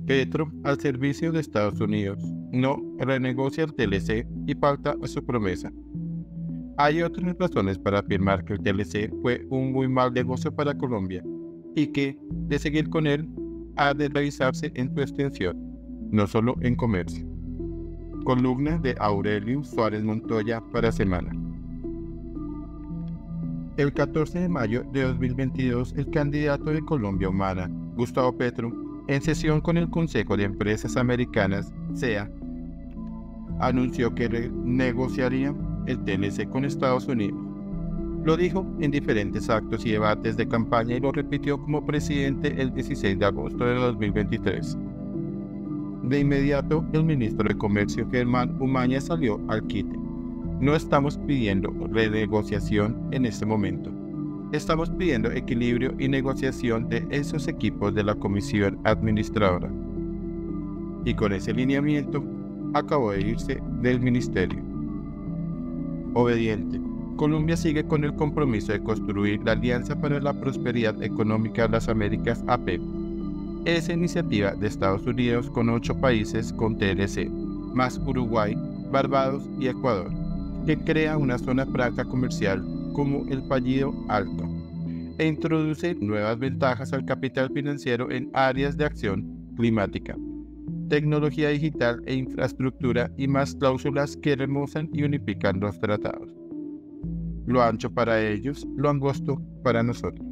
Petro, al servicio de Estados Unidos, no renegocia el TLC y falta a su promesa. Hay otras razones para afirmar que el TLC fue un muy mal negocio para Colombia y que, de seguir con él, ha de revisarse en su extensión, no solo en comercio. Columna de Aurelio Suárez Montoya para Semana. El 14 de mayo de 2022, el candidato de Colombia Humana, Gustavo Petro, en sesión con el Consejo de Empresas Americanas, CEA, anunció que renegociaría el TLC con Estados Unidos. Lo dijo en diferentes actos y debates de campaña y lo repitió como presidente el 16 de agosto de 2023. De inmediato, el ministro de Comercio, Germán Umaña, salió al quite. No estamos pidiendo renegociación en este momento. Estamos pidiendo equilibrio y negociación de esos equipos de la Comisión Administradora. Y con ese lineamiento, acabó de irse del ministerio. Obediente. Colombia sigue con el compromiso de construir la Alianza para la Prosperidad Económica de las Américas, APEC. Esa iniciativa de Estados Unidos con 8 países con TLC, más Uruguay, Barbados y Ecuador, que crea una zona franca comercial como el fallido Alto, e introduce nuevas ventajas al capital financiero en áreas de acción climática, tecnología digital e infraestructura y más cláusulas que remozan y unifican los tratados. Lo ancho para ellos, lo angosto para nosotros.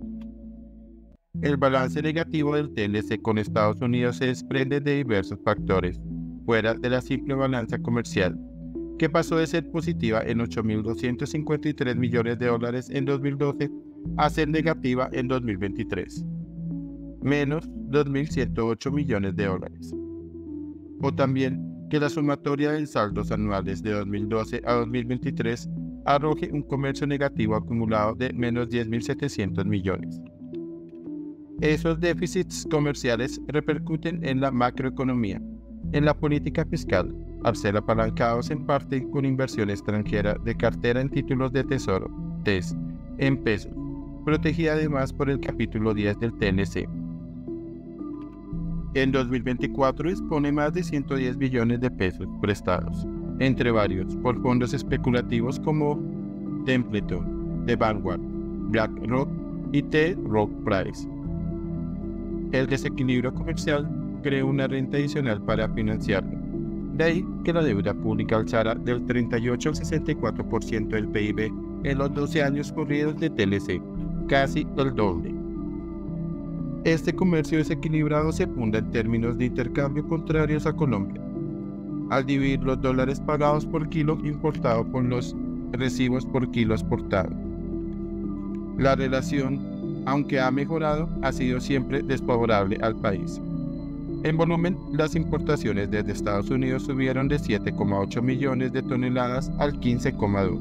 El balance negativo del TLC con Estados Unidos se desprende de diversos factores, fuera de la simple balanza comercial, que pasó de ser positiva en $8.253 millones en 2012 a ser negativa en 2023, menos $2.108 millones. O también que la sumatoria de saldos anuales de 2012 a 2023 arroje un comercio negativo acumulado de menos $10.700 millones. Esos déficits comerciales repercuten en la macroeconomía, en la política fiscal, al ser apalancados en parte con inversión extranjera de cartera en títulos de tesoro, TES, en pesos, protegida además por el capítulo 10 del TLC. En 2024 dispone más de 110 billones de pesos prestados, entre varios, por fondos especulativos como Templeton, The Vanguard, BlackRock y T. Rowe Price. El desequilibrio comercial creó una renta adicional para financiarlo. De ahí que la deuda pública alzara del 38 al 64% del PIB en los 12 años corridos de TLC, casi el doble. Este comercio desequilibrado se funda en términos de intercambio contrarios a Colombia, al dividir los dólares pagados por kilo importado por los recibos por kilo exportado. La relación, aunque ha mejorado, ha sido siempre desfavorable al país. En volumen, las importaciones desde Estados Unidos subieron de 7,8 millones de toneladas al 15,2.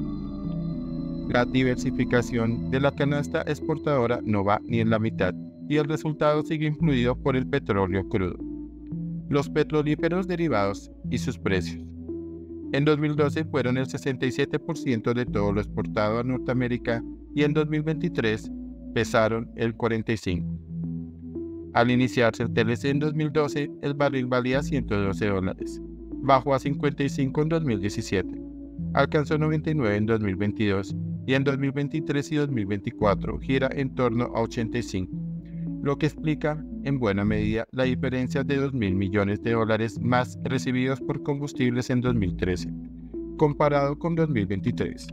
La diversificación de la canasta exportadora no va ni en la mitad y el resultado sigue influido por el petróleo crudo, los petrolíferos derivados y sus precios. En 2012 fueron el 67% de todo lo exportado a Norteamérica y en 2023 pesaron el 45%. Al iniciarse el TLC en 2012, el barril valía $112, bajó a 55 en 2017, alcanzó 99 en 2022 y en 2023 y 2024 gira en torno a 85, lo que explica en buena medida la diferencia de $2.000 millones más recibidos por combustibles en 2013, comparado con 2023.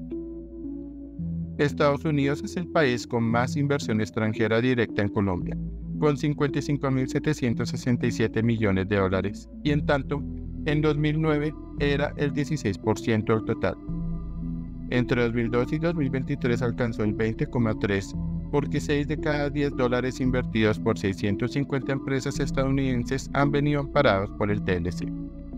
Estados Unidos es el país con más inversión extranjera directa en Colombia, con $55.767 millones, y en tanto, en 2009 era el 16% del total. Entre 2012 y 2023 alcanzó el 20,3%, porque 6 de cada 10 dólares invertidos por 650 empresas estadounidenses han venido amparados por el TLC.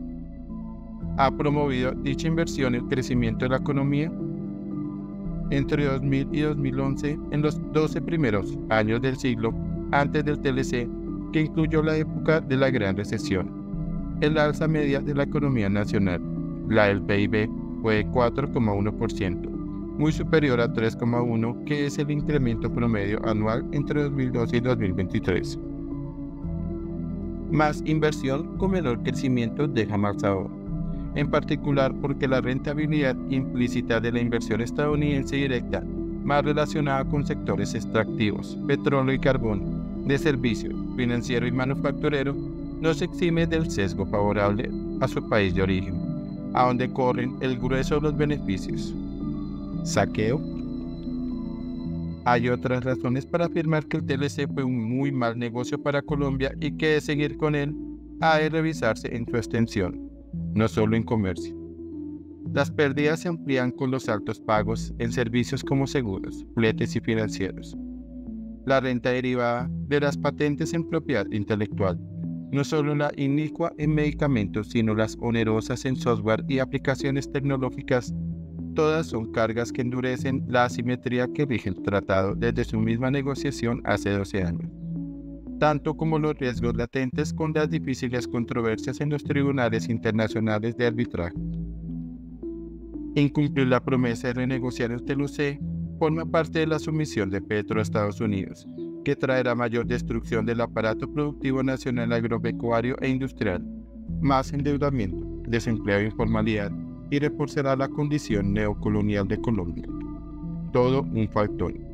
¿Ha promovido dicha inversión el crecimiento de la economía? Entre 2000 y 2011, en los 12 primeros años del siglo, antes del TLC, que incluyó la época de la Gran Recesión, el alza media de la economía nacional, la del PIB, fue de 4,1%, muy superior a 3,1%, que es el incremento promedio anual entre 2012 y 2023. Más inversión con menor crecimiento deja más ahorro, en particular porque la rentabilidad implícita de la inversión estadounidense directa, más relacionada con sectores extractivos, petróleo y carbón, de servicios, financiero y manufacturero, no se exime del sesgo favorable a su país de origen, a donde corren el grueso de los beneficios. ¿Saqueo? Hay otras razones para afirmar que el TLC fue un muy mal negocio para Colombia y que de seguir con él ha de revisarse en su extensión, no solo en comercio. Las pérdidas se amplían con los altos pagos en servicios como seguros, fletes y financieros. La renta derivada de las patentes en propiedad intelectual, no solo la inicua en medicamentos, sino las onerosas en software y aplicaciones tecnológicas, todas son cargas que endurecen la asimetría que rige el tratado desde su misma negociación hace 12 años, tanto como los riesgos latentes con las difíciles controversias en los tribunales internacionales de arbitraje. Incumplir la promesa de renegociar el TLC forma parte de la sumisión de Petro a Estados Unidos, que traerá mayor destrucción del aparato productivo nacional agropecuario e industrial, más endeudamiento, desempleo e informalidad, y reforzará la condición neocolonial de Colombia. Todo un factor.